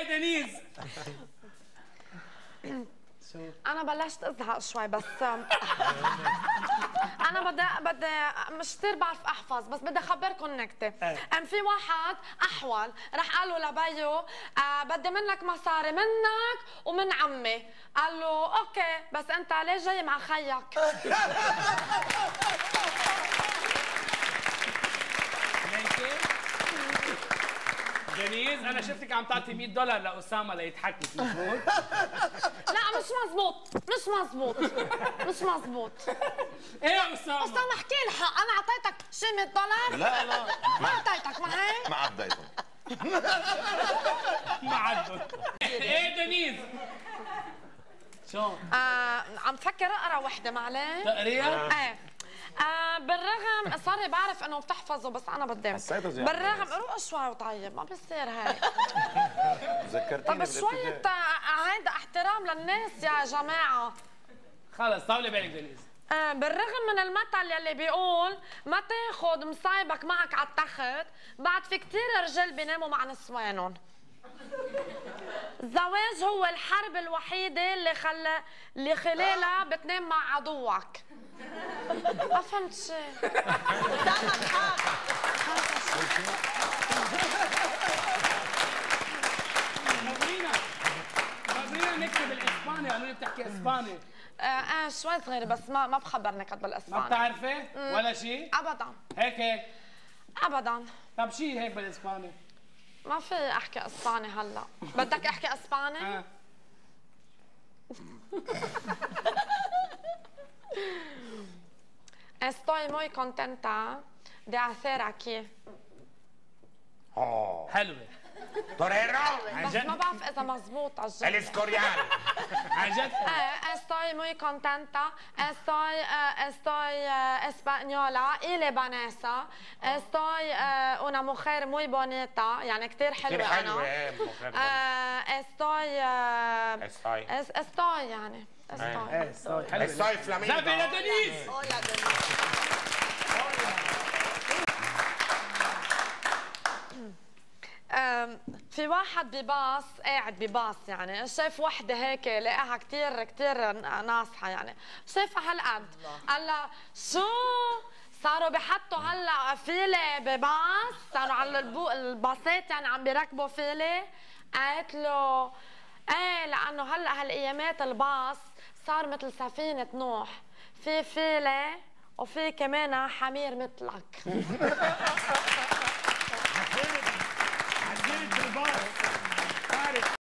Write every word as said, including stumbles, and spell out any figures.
ايه دنيز؟ أنا بلشت أزهق شوي بس أنا بدي بدي مش كثير بعرف أحفظ بس بدي أخبركم نكتة. أم في واحد أحول راح قال له لبيو آه بدي منك مصاري منك ومن عمي. قال له أوكي بس أنت ليه جاي مع خيك؟ دنيز انا شفتك عم تعطي مية دولار لاسامه ليضحك مزبوط؟ لا مش مزبوط مش مزبوط مش مزبوط. ايه يا اسامه؟ اسامه احكي الحق انا اعطيتك شي مية دولار؟ لا لا ما اعطيتك معي؟ ما عديتهم ما عدوا. ايه دنيز؟ شو؟ آه عم فكر اقرا وحده معلش؟ تقريها؟ ايه آه بالرغم صار بعرف انه بتحفظوا بس انا بدي بالرغم روق شوي وطيب ما بصير هيك. ذكرتيني طب شوية هيدا احترام للناس يا جماعة. خلص طولي بالك دنيز. آه بالرغم من المثل يلي بيقول ما تاخذ مصايبك معك على التخت، بعد في كثير رجال بيناموا مع نسوانهم. الزواج هو الحرب الوحيدة اللي خلى اللي خلالها بتنام مع عدوك. ما فهمت شيء. خبرينا خبرينا نكتب الاسباني، قالوا لي بتحكي اسباني. اه, آه شوي صغيرة بس ما ما بخبر نكت بالاسباني. ما بتعرفي؟ ولا شيء؟ ابدا. هيك هيك؟ ابدا. طب شيء هيك بالاسباني؟ ما في احكي اسباني هلا. بدك احكي اسباني؟ اه Estoy muy contenta de hacer aquí. اه حلوة. توريرو بس ما بعرف إذا مزبوط على الجد. الاسكوريال عن جد؟ Estoy muy contenta. Estoy estoy española y libanesa. Estoy una mujer muy bonita يعني كثير حلوة أنا. Estoy Estoy Estoy يعني Estoy. Estoy فلامينغو. زافي يا دنيز. أوه يا دنيز. في واحد بباص قاعد بباص يعني شاف وحده هيك لقاها كثير كثير ناصحه يعني شافها هالقد قال لها شو صاروا بحطوا هلا فيله بباص صاروا على الباصات يعني عم بيركبوا فيله. قالت له ايه لانه هلا هالايامات الباص صار مثل سفينه نوح في فيله وفي كمان حمير مثلك.